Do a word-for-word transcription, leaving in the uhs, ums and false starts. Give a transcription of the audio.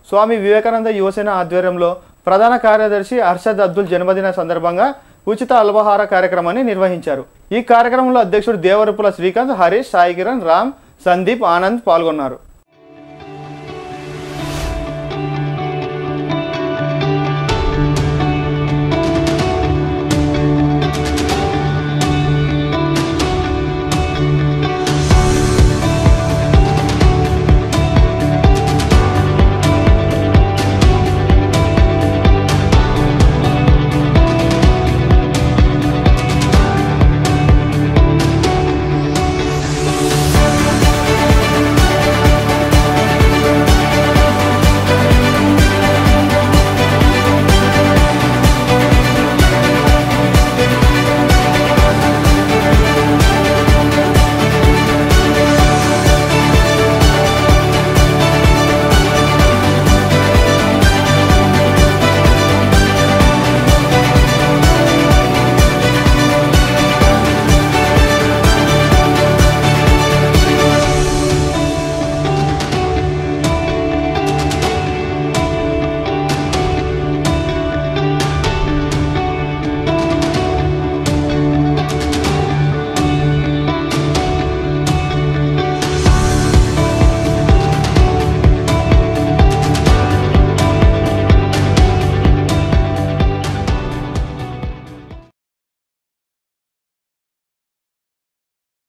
స్వామి వివేకానంద యువసేన ఆధ్వర్యంలో ప్రధాన కార్యదర్శి అర్షద్ అబ్దుల్ జన్మదిన సందర్భంగా ఉచిత అల్పాహార కార్యక్రమాన్ని నిర్వహించారు। ఈ కార్యక్రమంలో అధ్యక్షుడు దేవరపుల శ్రీకాంత్, హరీష్, సాయి కిరణ్, రామ్, సందీప్, ఆనంద్ పాల్గొన్నారు।